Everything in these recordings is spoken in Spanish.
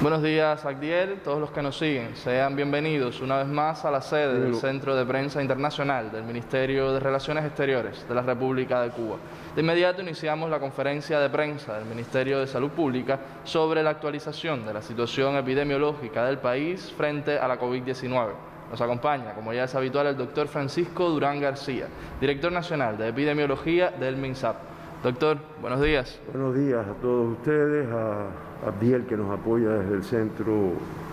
Buenos días, Agdiel, todos los que nos siguen. Sean bienvenidos una vez más a la sede del Centro de Prensa Internacional del Ministerio de Relaciones Exteriores de la República de Cuba. De inmediato iniciamos la conferencia de prensa del Ministerio de Salud Pública sobre la actualización de la situación epidemiológica del país frente a la COVID-19. Nos acompaña, como ya es habitual, el doctor Francisco Durán García, director nacional de epidemiología del MINSAP. Doctor, buenos días. Buenos días a todos ustedes, a Abdiel, que nos apoya desde el centro,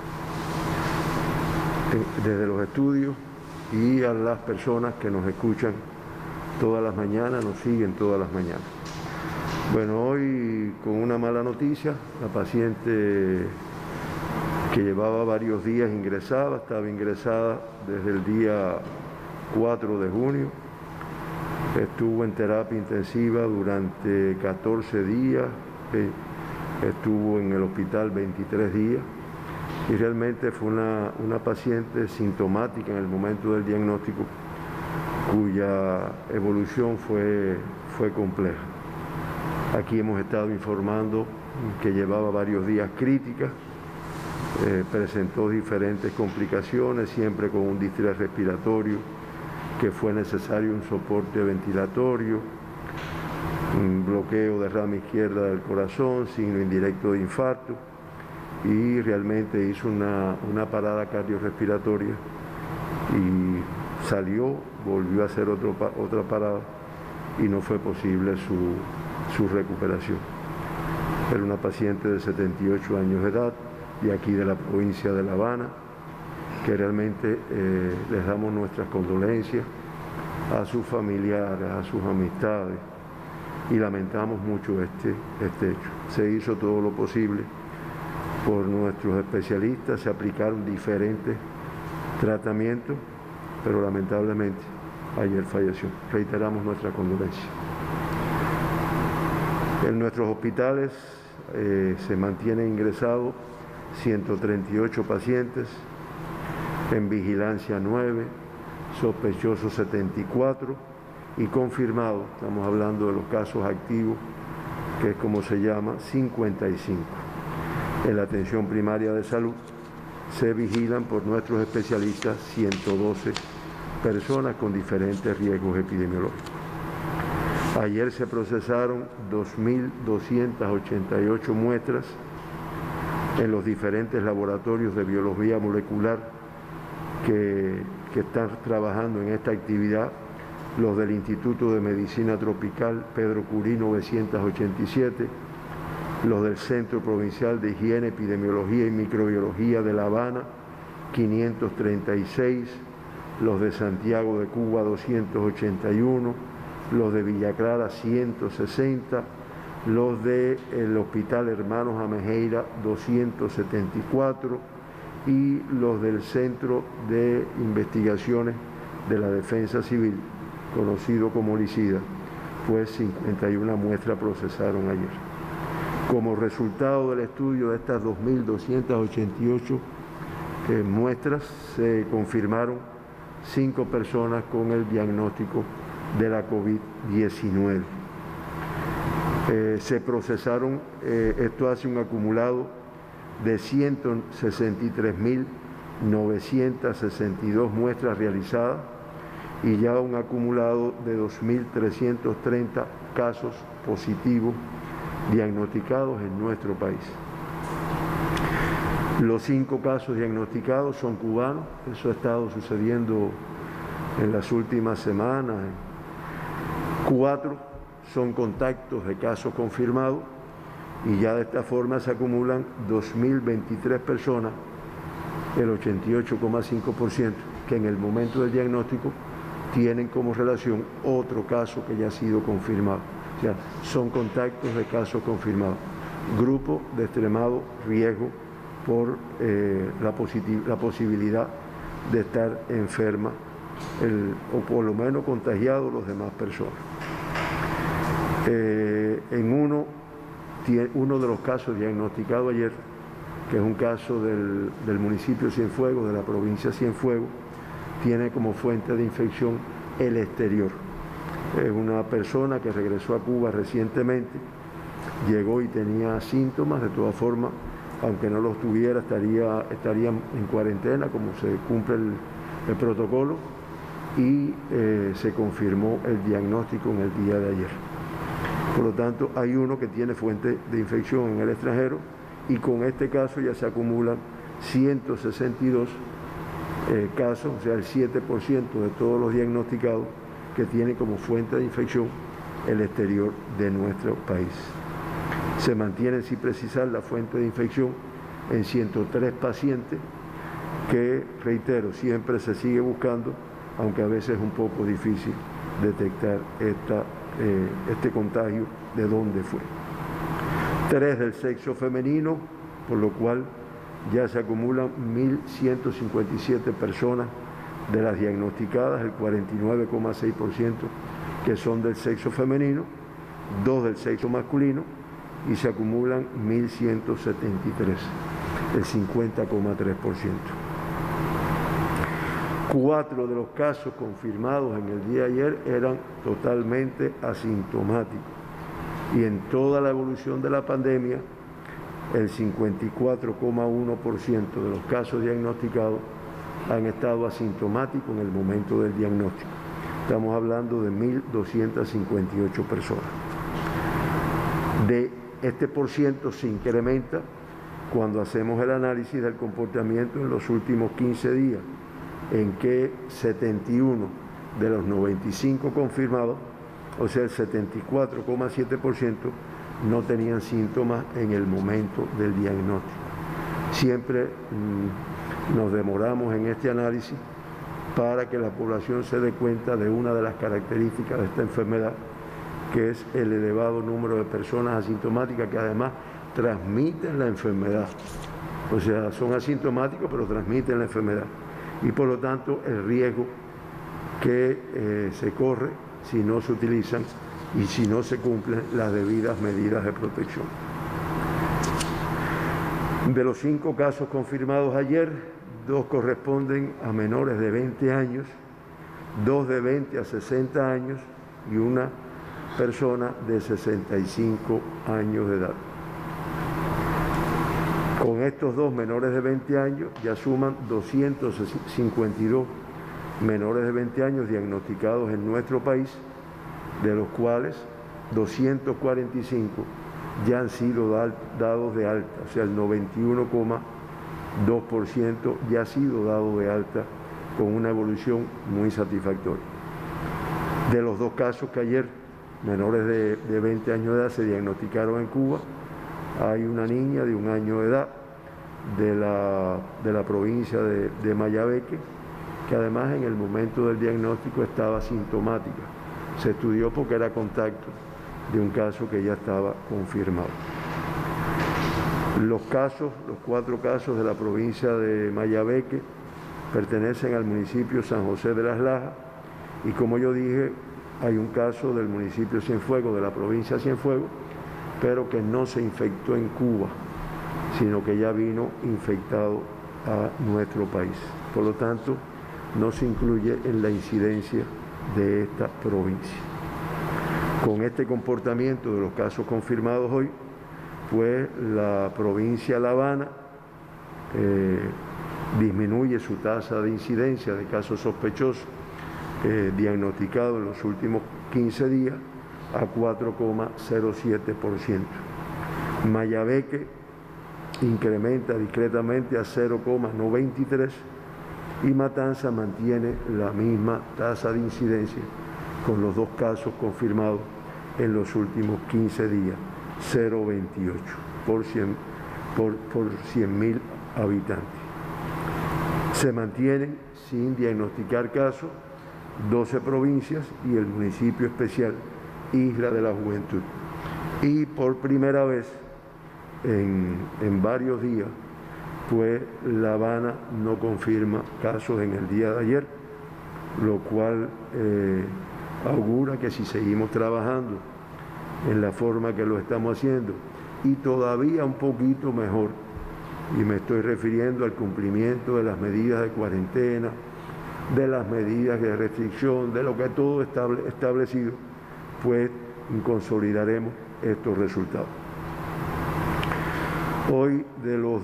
desde los estudios, y a las personas que nos escuchan todas las mañanas, nos siguen todas las mañanas. Bueno, hoy con una mala noticia, la paciente que llevaba varios días ingresada, estaba ingresada desde el día 4 de junio, estuvo en terapia intensiva durante 14 días, estuvo en el hospital 23 días y realmente fue una paciente sintomática en el momento del diagnóstico, cuya evolución fue compleja. Aquí hemos estado informando que llevaba varios días críticas, presentó diferentes complicaciones, siempre con un distrés respiratorio, que fue necesario un soporte ventilatorio, un bloqueo de rama izquierda del corazón, signo indirecto de infarto, y realmente hizo una parada cardiorrespiratoria y salió, volvió a hacer otra parada y no fue posible su recuperación. Era una paciente de 78 años de edad, de aquí de la provincia de La Habana, que realmente les damos nuestras condolencias a sus familiares, a sus amistades, y lamentamos mucho este hecho. Se hizo todo lo posible por nuestros especialistas, se aplicaron diferentes tratamientos, pero lamentablemente ayer falleció. Reiteramos nuestra condolencia. En nuestros hospitales se mantienen ingresados 138 pacientes, en vigilancia 9, sospechosos 74 y confirmados, estamos hablando de los casos activos, que es como se llama, 55. En la atención primaria de salud se vigilan por nuestros especialistas 112 personas con diferentes riesgos epidemiológicos. Ayer se procesaron 2.288 muestras en los diferentes laboratorios de biología molecular que están trabajando en esta actividad, los del Instituto de Medicina Tropical Pedro Curí 987, los del Centro Provincial de Higiene, Epidemiología y Microbiología de La Habana 536, los de Santiago de Cuba 281, los de Villa Clara 160, los del Hospital Hermanos Amejeira 274 y los del Centro de Investigaciones de la Defensa Civil, conocido como LICIDA, pues 51 muestras procesaron ayer. Como resultado del estudio de estas 2.288 muestras, se confirmaron 5 personas con el diagnóstico de la COVID-19. Se procesaron, esto hace un acumulado de 163.962 muestras realizadas y ya un acumulado de 2.330 casos positivos diagnosticados en nuestro país. Los 5 casos diagnosticados son cubanos, eso ha estado sucediendo en las últimas semanas. 4 son contactos de casos confirmados y ya de esta forma se acumulan 2.023 personas, el 88,5%, que en el momento del diagnóstico tienen como relación otro caso que ya ha sido confirmado. O sea, son contactos de casos confirmados. Grupo de extremado riesgo por la posibilidad de estar enferma o por lo menos contagiados los demás personas. En uno de los casos diagnosticados ayer, que es un caso del municipio Cienfuegos, de la provincia Cienfuegos, tiene como fuente de infección el exterior. Es una persona que regresó a Cuba recientemente, llegó y tenía síntomas, de todas formas aunque no los tuviera, estarían en cuarentena, como se cumple el protocolo, y se confirmó el diagnóstico en el día de ayer. Por lo tanto, hay uno que tiene fuente de infección en el extranjero, y con este caso ya se acumulan 162 casos, o sea, el 7% de todos los diagnosticados que tienen como fuente de infección el exterior de nuestro país. Se mantiene, sin precisar, la fuente de infección en 103 pacientes que, reitero, siempre se sigue buscando, aunque a veces es un poco difícil detectar este contagio, de dónde fue. 3 del sexo femenino, por lo cual ya se acumulan 1.157 personas de las diagnosticadas, el 49,6% que son del sexo femenino, 2 del sexo masculino, y se acumulan 1.173, el 50,3%. 4 de los casos confirmados en el día de ayer eran totalmente asintomáticos, y en toda la evolución de la pandemia, el 54,1% de los casos diagnosticados han estado asintomáticos en el momento del diagnóstico. Estamos hablando de 1.258 personas. De este porciento se incrementa cuando hacemos el análisis del comportamiento en los últimos 15 días, en que 71 de los 95 confirmados, o sea, el 74,7%, no tenían síntomas en el momento del diagnóstico. Siempre nos demoramos en este análisis para que la población se dé cuenta de una de las características de esta enfermedad, que es el elevado número de personas asintomáticas que además transmiten la enfermedad. O sea, son asintomáticos pero transmiten la enfermedad. Y por lo tanto el riesgo que se corre si no se utilizan y si no se cumplen las debidas medidas de protección. De los 5 casos confirmados ayer, 2 corresponden a menores de 20 años, 2 de 20 a 60 años y una persona de 65 años de edad. Con estos 2 menores de 20 años ya suman 252 menores de 20 años diagnosticados en nuestro país, de los cuales 245 ya han sido dados de alta, o sea, el 91,2% ya ha sido dado de alta con una evolución muy satisfactoria. De los 2 casos que ayer, menores de 20 años de edad, se diagnosticaron en Cuba, hay una niña de 1 año de edad de la provincia de Mayabeque, que además en el momento del diagnóstico estaba asintomática. Se estudió porque era contacto de un caso que ya estaba confirmado. Los 4 casos de la provincia de Mayabeque pertenecen al municipio San José de las Lajas, y como yo dije, hay un caso del municipio Cienfuegos, de la provincia de Cienfuegos, pero que no se infectó en Cuba, sino que ya vino infectado a nuestro país. Por lo tanto, no se incluye en la incidencia de esta provincia. Con este comportamiento de los casos confirmados hoy, pues la provincia de La Habana disminuye su tasa de incidencia de casos sospechosos diagnosticados en los últimos 15 días a 4,07%. Mayabeque incrementa discretamente a 0,93%, y Matanza mantiene la misma tasa de incidencia con los 2 casos confirmados en los últimos 15 días, 0,28 por 100.000 habitantes. Se mantienen sin diagnosticar casos 12 provincias y el municipio especial Isla de la Juventud. Y por primera vez en varios días, pues La Habana no confirma casos en el día de ayer, lo cual augura que si seguimos trabajando en la forma que lo estamos haciendo, y todavía un poquito mejor, y me estoy refiriendo al cumplimiento de las medidas de cuarentena, de las medidas de restricción, de lo que todo establecido, pues consolidaremos estos resultados. Hoy, de los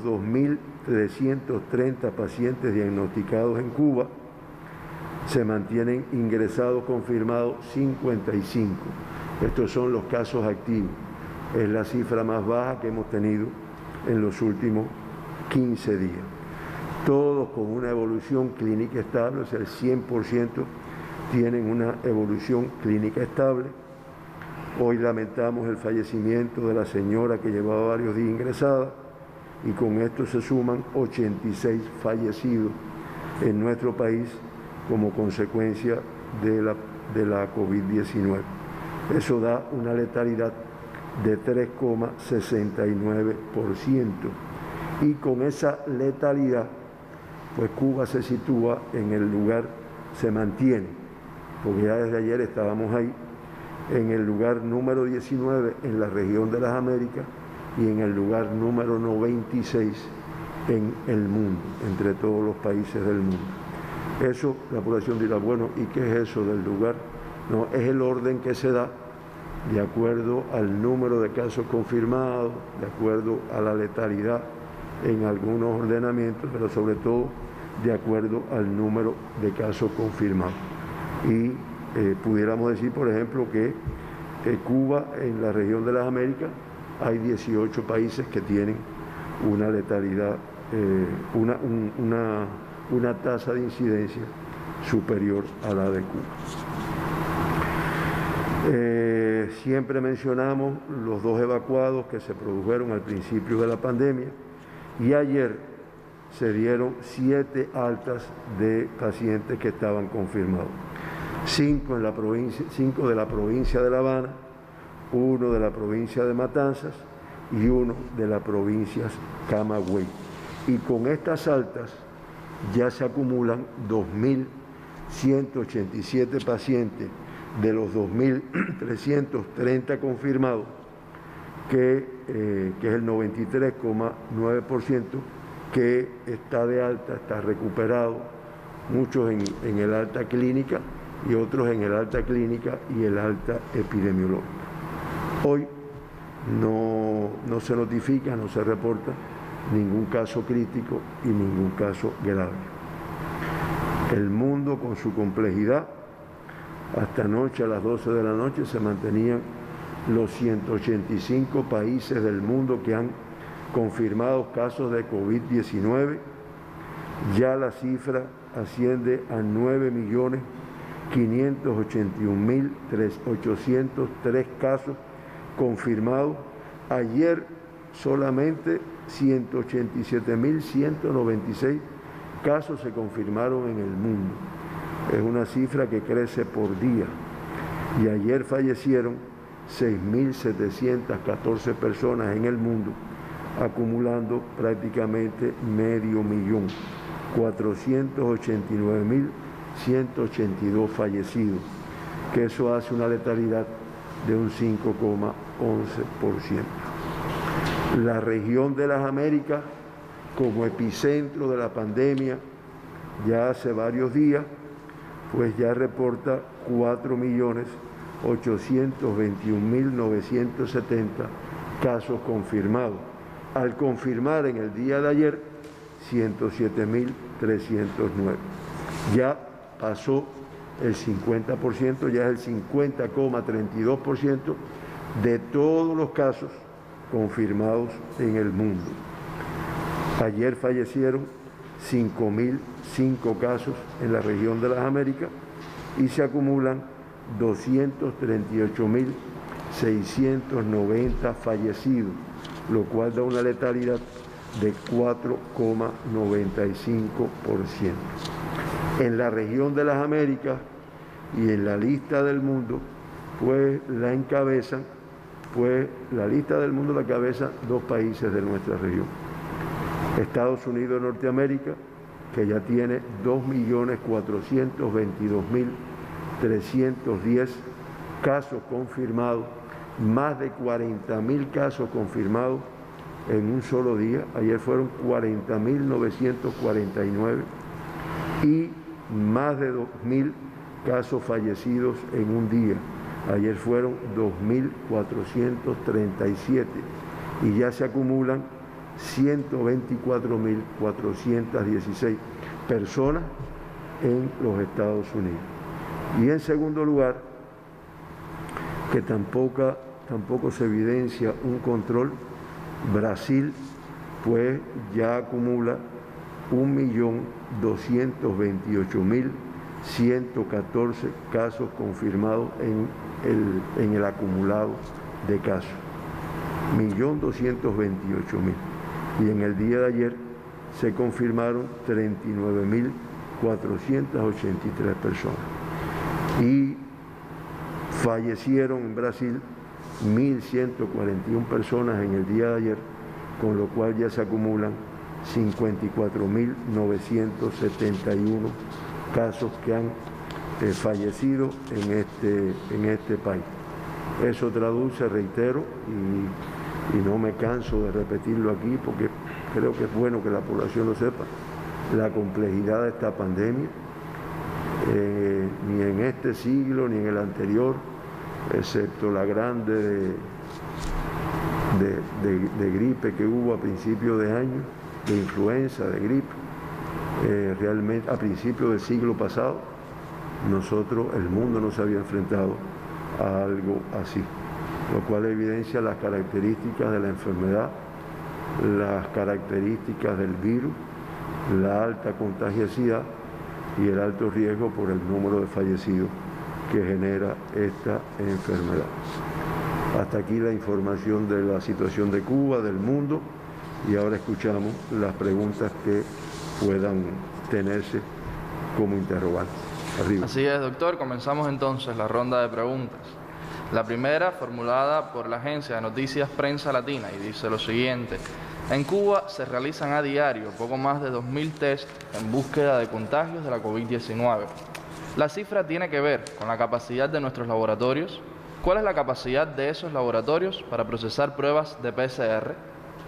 2.330 pacientes diagnosticados en Cuba, se mantienen ingresados confirmados 55. Estos son los casos activos. Es la cifra más baja que hemos tenido en los últimos 15 días. Todos con una evolución clínica estable, o sea, el 100% tienen una evolución clínica estable. Hoy lamentamos el fallecimiento de la señora que llevaba varios días ingresada y con esto se suman 86 fallecidos en nuestro país como consecuencia de la COVID-19. Eso da una letalidad de 3,69%. Y con esa letalidad, pues Cuba se sitúa en el lugar, se mantiene, porque ya desde ayer estábamos ahí, en el lugar número 19 en la región de las Américas y en el lugar número 96 en el mundo, entre todos los países del mundo. Eso, la población dirá, bueno, ¿y qué es eso del lugar? No, es el orden que se da de acuerdo al número de casos confirmados, de acuerdo a la letalidad en algunos ordenamientos, pero sobre todo de acuerdo al número de casos confirmados. Y pudiéramos decir, por ejemplo, que Cuba, en la región de las Américas, hay 18 países que tienen una letalidad, una tasa de incidencia superior a la de Cuba. Siempre mencionamos los 2 evacuados que se produjeron al principio de la pandemia y ayer se dieron 7 altas de pacientes que estaban confirmados. 5 de la provincia de La Habana, 1 de la provincia de Matanzas y 1 de la provincia Camagüey. Y con estas altas ya se acumulan 2.187 pacientes de los 2.330 confirmados, que es el 93,9%, que está de alta, está recuperado, muchos en el alta clínica y otros en el alta clínica y el alta epidemiológica. Hoy no se notifica, no se reporta ningún caso crítico y ningún caso grave. El mundo, con su complejidad, hasta anoche a las 12 de la noche se mantenían los 185 países del mundo que han confirmado casos de COVID-19. Ya la cifra asciende a 9.581.803 casos confirmados. Ayer solamente 187.196 casos se confirmaron en el mundo. Es una cifra que crece por día. Y ayer fallecieron 6.714 personas en el mundo, acumulando prácticamente 500.000, 489.182 fallecidos, que eso hace una letalidad de un 5,11%. La región de las Américas, como epicentro de la pandemia, ya hace varios días, pues ya reporta 4.821.970 casos confirmados. Al confirmar en el día de ayer 107.309. Ya pasó el 50%, ya es el 50,32% de todos los casos confirmados en el mundo. Ayer fallecieron 5.005 casos en la región de las Américas y se acumulan 238.690 fallecidos, lo cual da una letalidad de 4,95%. En la región de las Américas y en la lista del mundo, pues la encabezan, la lista del mundo la encabezan 2 países de nuestra región. Estados Unidos de Norteamérica, que ya tiene 2.422.310 casos confirmados, más de 40.000 casos confirmados en un solo día. Ayer fueron 40.949 y más de 2.000 casos fallecidos en un día. Ayer fueron 2.437 y ya se acumulan 124.416 personas en los Estados Unidos. Y en segundo lugar, que tampoco se evidencia un control, Brasil pues ya acumula 1.228.114 casos confirmados en el acumulado de casos. 1.228.000. Y en el día de ayer se confirmaron 39.483 personas. Y fallecieron en Brasil 1.141 personas en el día de ayer, con lo cual ya se acumulan 54.971 casos que han fallecido en este país. Eso traduce, reitero, y no me canso de repetirlo aquí porque creo que es bueno que la población lo sepa, la complejidad de esta pandemia, ni en este siglo ni en el anterior, excepto la grande de gripe que hubo a principios de año, de influenza, de gripe, realmente a principios del siglo pasado, el mundo no se había enfrentado a algo así, lo cual evidencia las características de la enfermedad, las características del virus, la alta contagiosidad y el alto riesgo por el número de fallecidos que genera esta enfermedad. Hasta aquí la información de la situación de Cuba, del mundo, y ahora escuchamos las preguntas que puedan tenerse como interrogantes. Arriba. Así es, doctor. Comenzamos entonces la ronda de preguntas. La primera, formulada por la agencia de noticias Prensa Latina, y dice lo siguiente: en Cuba se realizan a diario poco más de 2.000 test en búsqueda de contagios de la COVID-19. ¿La cifra tiene que ver con la capacidad de nuestros laboratorios? ¿Cuál es la capacidad de esos laboratorios para procesar pruebas de PCR?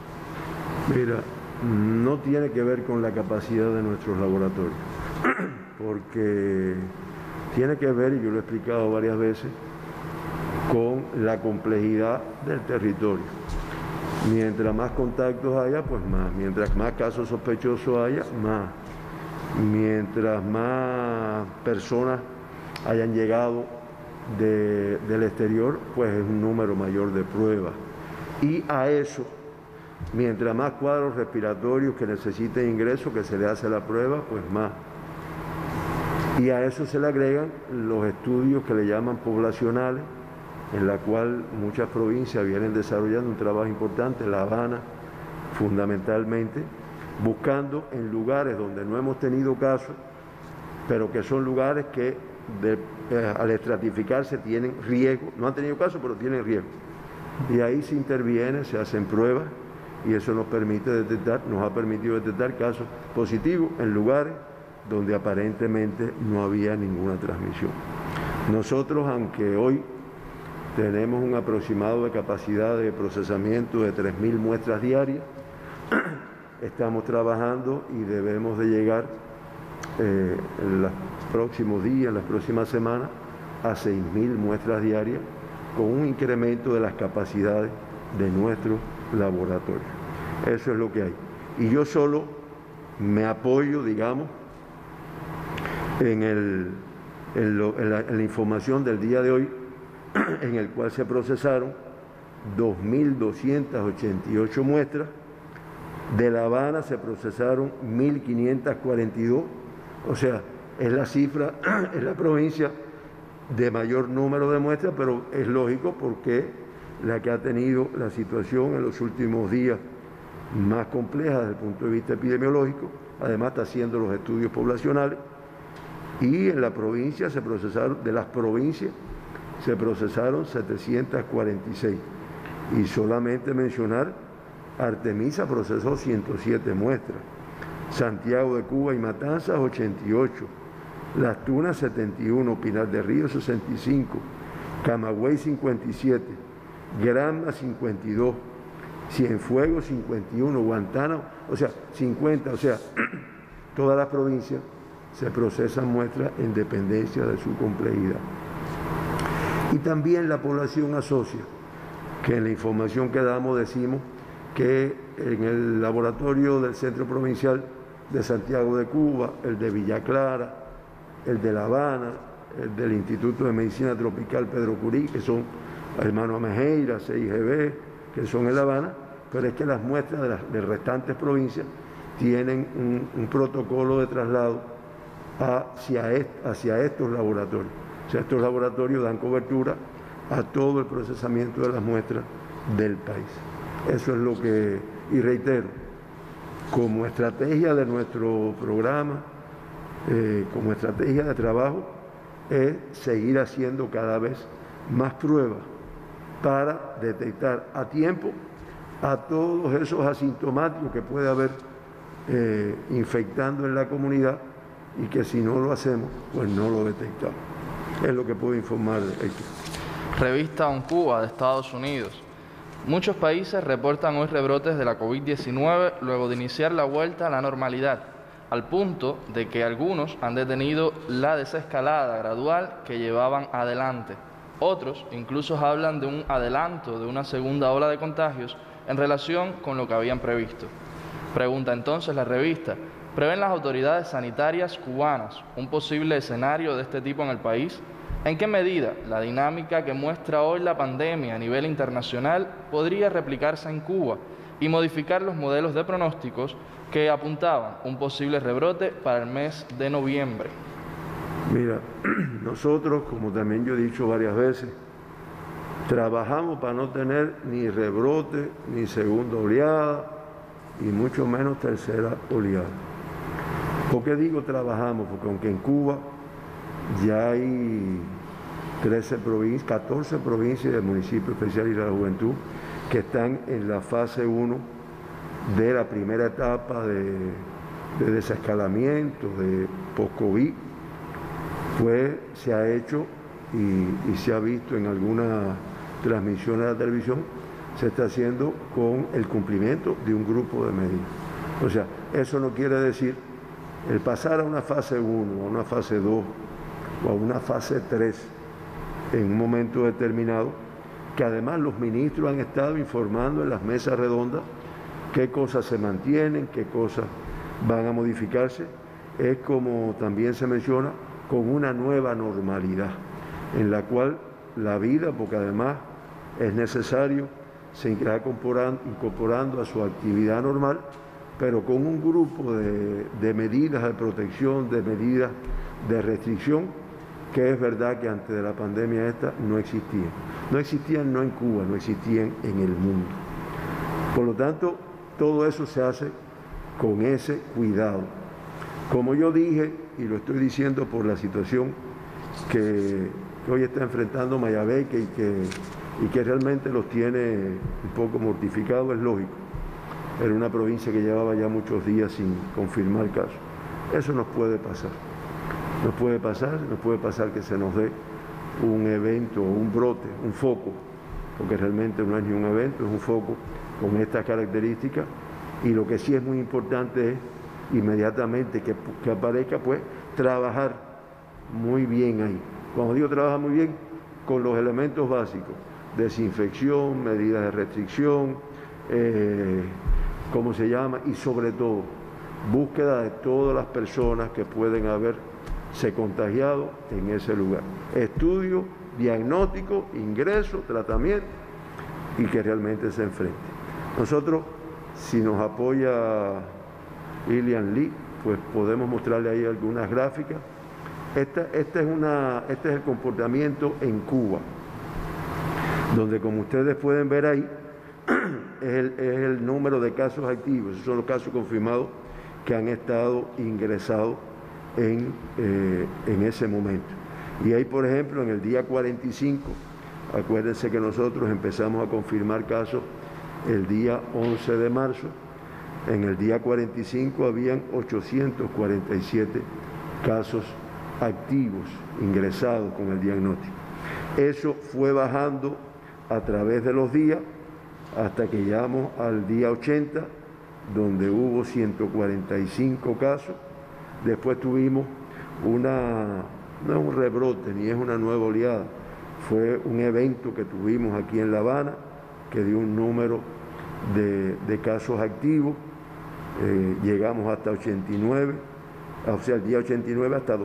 Mira, no tiene que ver con la capacidad de nuestros laboratorios, porque tiene que ver, y yo lo he explicado varias veces, con la complejidad del territorio. Mientras más contactos haya, pues más. Mientras más casos sospechosos haya, más. Mientras más personas hayan llegado del exterior, pues es un número mayor de pruebas. Y a eso, mientras más cuadros respiratorios que necesiten ingreso, que se le hace la prueba, pues más. Y a eso se le agregan los estudios que le llaman poblacionales, en la cual muchas provincias vienen desarrollando un trabajo importante, La Habana fundamentalmente, buscando en lugares donde no hemos tenido casos, pero que son lugares que al estratificarse tienen riesgo, no han tenido casos, pero tienen riesgo. Y ahí se interviene, se hacen pruebas, y eso nos ha permitido detectar casos positivos en lugares donde aparentemente no había ninguna transmisión. Nosotros, aunque hoy tenemos un aproximado de capacidad de procesamiento de 3.000 muestras diarias, estamos trabajando y debemos de llegar en los próximos días, en las próximas semanas, a 6.000 muestras diarias, con un incremento de las capacidades de nuestro laboratorio. Eso es lo que hay. Y yo solo me apoyo, digamos, en la información del día de hoy, en el cual se procesaron 2.288 muestras. De La Habana se procesaron 1.542, o sea, es la cifra, es la provincia de mayor número de muestras, pero es lógico porque la que ha tenido la situación en los últimos días más compleja desde el punto de vista epidemiológico, además está haciendo los estudios poblacionales, y en la provincia de las provincias se procesaron 746, y solamente mencionar, Artemisa procesó 107 muestras, Santiago de Cuba y Matanzas 88, Las Tunas 71, Pinar del Río 65, Camagüey 57, Granma 52, Cienfuegos 51, Guantánamo, o sea, 50, o sea, todas las provincias se procesan muestras en dependencia de su complejidad. Y también la población asocia, que en la información que damos decimos que en el laboratorio del Centro Provincial de Santiago de Cuba, el de Villa Clara, el de La Habana, el del Instituto de Medicina Tropical Pedro Curí, que son hermanos Mejeira, CIGB, que son en La Habana, pero es que las muestras de restantes provincias tienen un protocolo de traslado hacia estos laboratorios. O sea, estos laboratorios dan cobertura a todo el procesamiento de las muestras del país. Eso es lo que, y reitero, como estrategia de nuestro programa, como estrategia de trabajo, es seguir haciendo cada vez más pruebas para detectar a tiempo a todos esos asintomáticos que puede haber infectando en la comunidad y que si no lo hacemos, pues no lo detectamos. Es lo que puedo informar de esto. Revista OnCuba de Estados Unidos. Muchos países reportan hoy rebrotes de la COVID-19 luego de iniciar la vuelta a la normalidad, al punto de que algunos han detenido la desescalada gradual que llevaban adelante. Otros incluso hablan de un adelanto de una segunda ola de contagios en relación con lo que habían previsto. Pregunta entonces la revista, ¿prevén las autoridades sanitarias cubanas un posible escenario de este tipo en el país? ¿En qué medida la dinámica que muestra hoy la pandemia a nivel internacional podría replicarse en Cuba y modificar los modelos de pronósticos que apuntaban un posible rebrote para el mes de noviembre? Mira, nosotros, como también yo he dicho varias veces, trabajamos para no tener ni rebrote, ni segunda oleada, y mucho menos tercera oleada. ¿Por qué digo trabajamos? Porque aunque en Cuba ya hay 14 provincias del municipio especial y de la juventud que están en la fase 1 de la primera etapa de desescalamiento, de post-COVID, pues se ha hecho y se ha visto en algunas transmisiones de la televisión, se está haciendo con el cumplimiento de un grupo de medidas. O sea, eso no quiere decir el pasar a una fase 1, a una fase 2 o a una fase 3 en un momento determinado, que además los ministros han estado informando en las mesas redondas qué cosas se mantienen, qué cosas van a modificarse, es como también se menciona, con una nueva normalidad, en la cual la vida, porque además es necesario, se irá incorporando a su actividad normal, pero con un grupo de medidas de protección, de medidas de restricción, que es verdad que antes de la pandemia esta no existían. No existían no en Cuba, no existían en el mundo. Por lo tanto, todo eso se hace con ese cuidado. Como yo dije, y lo estoy diciendo por la situación que hoy está enfrentando Mayabeque y que realmente los tiene un poco mortificados, es lógico. Era una provincia que llevaba ya muchos días sin confirmar casos. Eso nos puede pasar. Nos puede pasar que se nos dé un evento, un brote, un foco, porque realmente no es ni un evento, es un foco con estas características, y lo que sí es muy importante es inmediatamente que aparezca, pues trabajar muy bien ahí. Cuando digo trabajar muy bien, con los elementos básicos, desinfección, medidas de restricción, ¿cómo se llama? Y sobre todo, búsqueda de todas las personas que pueden haberse contagiado en ese lugar. Estudio, diagnóstico, ingreso, tratamiento y que realmente se enfrente. Nosotros, si nos apoya Ilian Lee, pues podemos mostrarle ahí algunas gráficas. Este es el comportamiento en Cuba, donde como ustedes pueden ver ahí, es el número de casos activos, esos son los casos confirmados que han estado ingresados en ese momento. Y ahí, por ejemplo, en el día 45, acuérdense que nosotros empezamos a confirmar casos el día 11 de marzo, en el día 45 habían 847 casos activos ingresados con el diagnóstico. Eso fue bajando a través de los días hasta que llegamos al día 80, donde hubo 145 casos. Después tuvimos no es un rebrote ni es una nueva oleada, fue un evento que tuvimos aquí en La Habana que dio un número de casos activos. Llegamos hasta 89, o sea, el día 89 hasta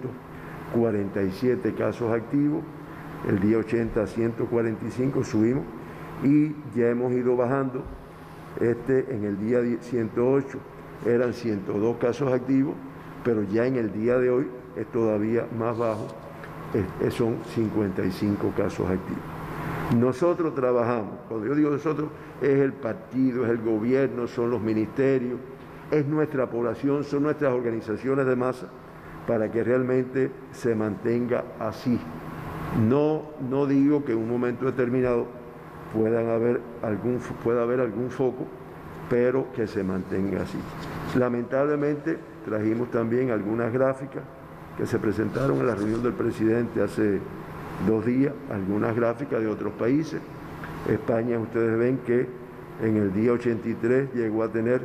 247 casos activos, el día 80 a 145 subimos y ya hemos ido bajando. En el día 108 eran 102 casos activos, pero ya en el día de hoy es todavía más bajo, son 55 casos activos. Nosotros trabajamos, cuando yo digo nosotros, es el partido, es el gobierno, son los ministerios, es nuestra población, son nuestras organizaciones de masa, para que realmente se mantenga así. No digo que en un momento determinado pueda haber algún foco, pero que se mantenga así. Lamentablemente trajimos también algunas gráficas que se presentaron en la reunión del presidente hace 2 días, algunas gráficas de otros países. España, ustedes ven que en el día 83 llegó a tener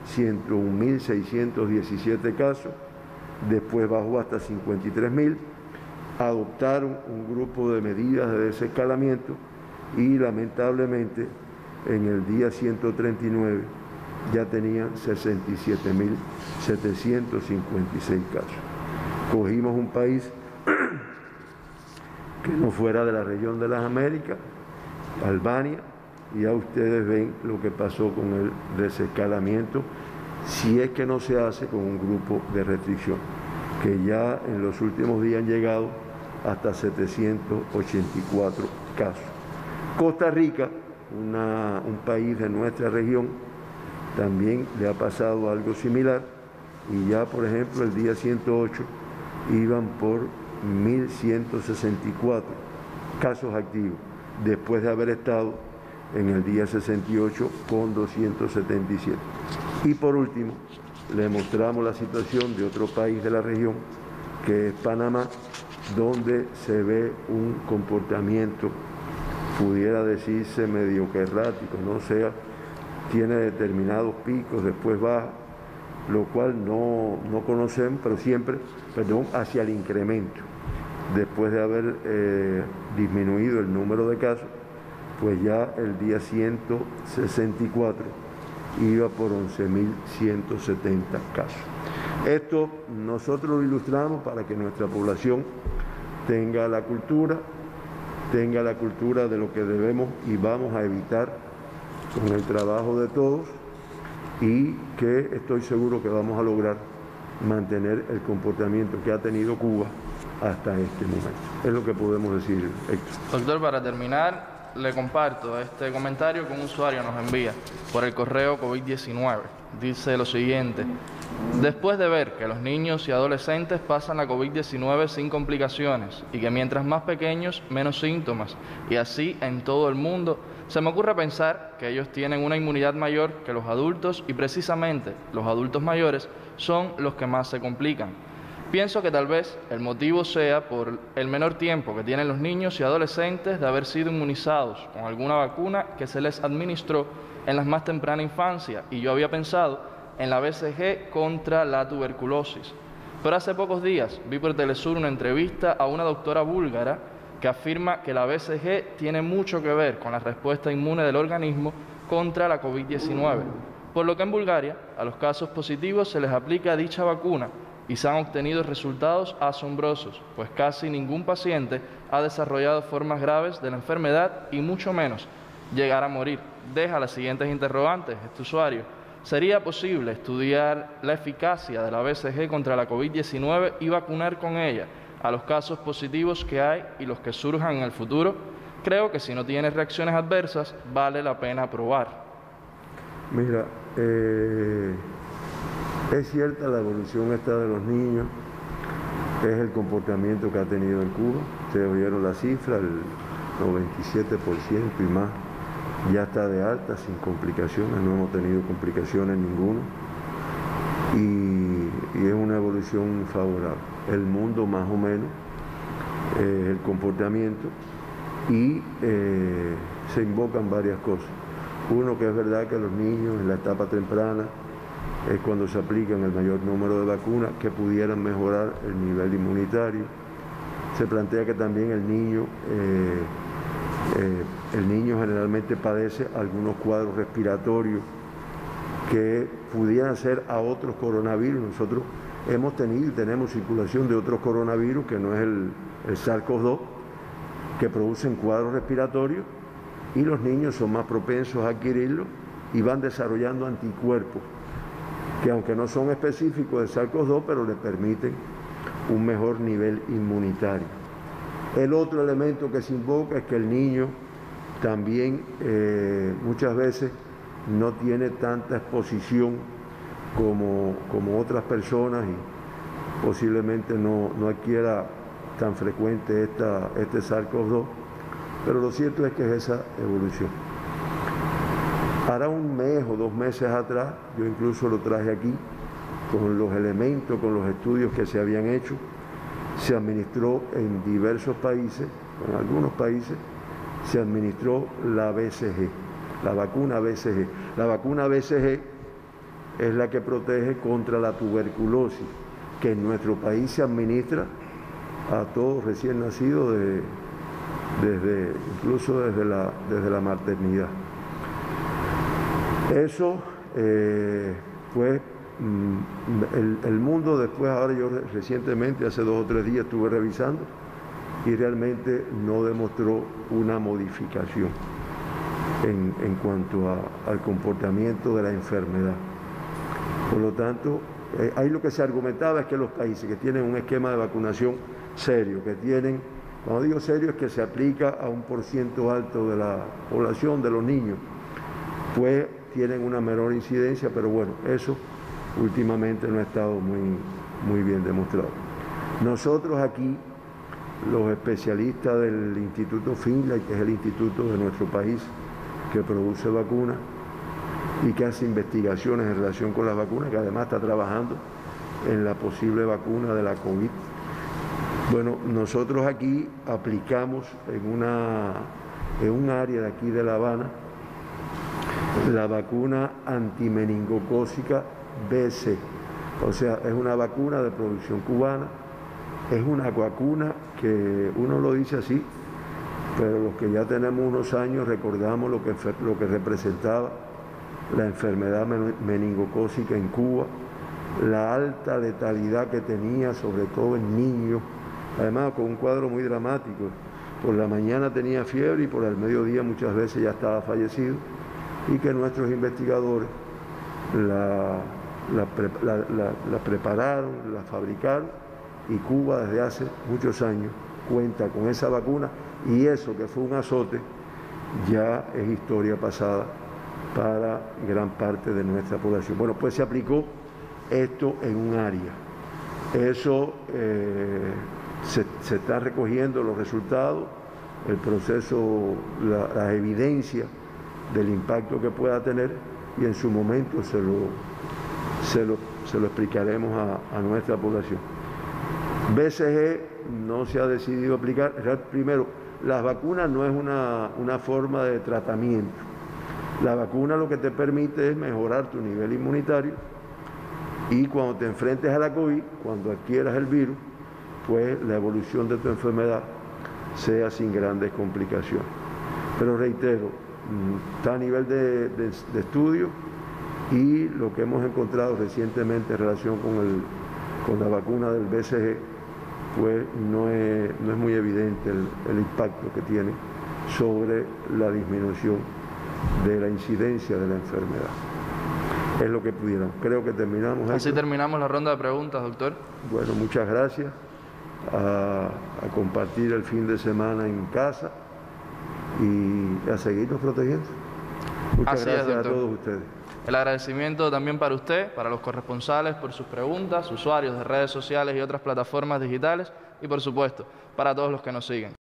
101.617 casos, después bajó hasta 53.000, adoptaron un grupo de medidas de desescalamiento y lamentablemente en el día 139 ya tenían 67.756 casos. Cogimos un país que no fuera de la región de las Américas, Albania, y ya ustedes ven lo que pasó con el desescalamiento, si es que no se hace con un grupo de restricción, que ya en los últimos días han llegado hasta 784 casos. Costa Rica, un país de nuestra región, también le ha pasado algo similar, y ya por ejemplo el día 108 iban por 1.164 casos activos, después de haber estado en el día 68 con 277. Y por último, le mostramos la situación de otro país de la región, que es Panamá, donde se ve un comportamiento, pudiera decirse medio que errático, no sea, tiene determinados picos, después baja, lo cual no conocemos, pero siempre, hacia el incremento. Después de haber disminuido el número de casos, pues ya el día 164 iba por 11.170 casos. Esto nosotros lo ilustramos para que nuestra población tenga la cultura de lo que debemos y vamos a evitar con el trabajo de todos, y que estoy seguro que vamos a lograr mantener el comportamiento que ha tenido Cuba hasta este momento. Es lo que podemos decir, Héctor. Doctor, para terminar, le comparto este comentario que un usuario nos envía por el correo COVID-19. Dice lo siguiente: después de ver que los niños y adolescentes pasan la COVID-19 sin complicaciones y que mientras más pequeños, menos síntomas, y así en todo el mundo, se me ocurre pensar que ellos tienen una inmunidad mayor que los adultos y precisamente los adultos mayores son los que más se complican. Pienso que tal vez el motivo sea por el menor tiempo que tienen los niños y adolescentes de haber sido inmunizados con alguna vacuna que se les administró en la más temprana infancia, y yo había pensado en la BCG contra la tuberculosis. Pero hace pocos días vi por Telesur una entrevista a una doctora búlgara que afirma que la BCG tiene mucho que ver con la respuesta inmune del organismo contra la COVID-19, por lo que en Bulgaria a los casos positivos se les aplica dicha vacuna y se han obtenido resultados asombrosos, pues casi ningún paciente ha desarrollado formas graves de la enfermedad y mucho menos llegar a morir. Deja las siguientes interrogantes este usuario: ¿sería posible estudiar la eficacia de la BCG contra la COVID-19 y vacunar con ella a los casos positivos que hay y los que surjan en el futuro? Creo que si no tiene reacciones adversas, vale la pena probar. Mira, es cierta la evolución esta de los niños, es el comportamiento que ha tenido en Cuba. Ustedes oyeron la cifra, el 97% y más ya está de alta sin complicaciones, no hemos tenido complicaciones ninguna, y es una evolución favorable. El mundo más o menos, el comportamiento, y se invocan varias cosas. Uno, que es verdad que los niños en la etapa temprana es cuando se aplican el mayor número de vacunas que pudieran mejorar el nivel inmunitario. Se plantea que también el niño El niño generalmente padece algunos cuadros respiratorios que pudieran ser a otros coronavirus. Nosotros hemos tenido y tenemos circulación de otros coronavirus, que no es el SARS-CoV-2, que producen cuadros respiratorios, y los niños son más propensos a adquirirlo y van desarrollando anticuerpos, que aunque no son específicos del SARS-CoV-2, pero le permiten un mejor nivel inmunitario. El otro elemento que se invoca es que el niño también muchas veces no tiene tanta exposición como otras personas y posiblemente no adquiera tan frecuente este SARS-CoV-2, pero lo cierto es que es esa evolución. Hará un mes o 2 meses atrás, yo incluso lo traje aquí, con los elementos, con los estudios que se habían hecho, se administró en diversos países, en algunos países, se administró la BCG, la vacuna BCG. La vacuna BCG es la que protege contra la tuberculosis, que en nuestro país se administra a todos recién nacidos, incluso desde la maternidad. Eso, pues, el mundo después, ahora yo recientemente, hace 2 o 3 días, estuve revisando y realmente no demostró una modificación en cuanto al comportamiento de la enfermedad. Por lo tanto, ahí lo que se argumentaba es que los países que tienen un esquema de vacunación serio, que tienen, cuando digo serio, es que se aplica a un % alto de la población, de los niños, pues tienen una menor incidencia, pero bueno, eso últimamente no ha estado muy bien demostrado. Nosotros aquí, los especialistas del Instituto Finlay, que es el instituto de nuestro país que produce vacunas y que hace investigaciones en relación con las vacunas, que además está trabajando en la posible vacuna de la COVID. Bueno, nosotros aquí aplicamos en un área de aquí de La Habana la vacuna antimeningocócica BC, o sea, es una vacuna de producción cubana, es una vacuna que uno lo dice así, pero los que ya tenemos unos años recordamos lo que representaba la enfermedad meningocócica en Cuba, la alta letalidad que tenía, sobre todo en niños, además con un cuadro muy dramático. Por la mañana tenía fiebre y por el mediodía muchas veces ya estaba fallecido, y que nuestros investigadores la prepararon, la fabricaron, y Cuba desde hace muchos años cuenta con esa vacuna, y eso que fue un azote ya es historia pasada para gran parte de nuestra población. Bueno, pues se aplicó esto en un área. Eso se está recogiendo los resultados, el proceso, la evidencia del impacto que pueda tener, y en su momento se lo explicaremos a nuestra población. BCG no se ha decidido aplicar. Primero, las vacunas no es una forma de tratamiento. La vacuna lo que te permite es mejorar tu nivel inmunitario, y cuando te enfrentes a la COVID, cuando adquieras el virus, pues la evolución de tu enfermedad sea sin grandes complicaciones. Pero reitero, está a nivel de estudio, y lo que hemos encontrado recientemente en relación con la vacuna del BCG, pues no es muy evidente el impacto que tiene sobre la disminución de la incidencia de la enfermedad. Es lo que pudiéramos. Creo que terminamos. Así terminamos la ronda de preguntas, doctor. Bueno, muchas gracias. A compartir el fin de semana en casa y a seguirnos protegiendo. Muchas gracias a todos ustedes. El agradecimiento también para usted, para los corresponsales por sus preguntas, usuarios de redes sociales y otras plataformas digitales, y por supuesto, para todos los que nos siguen.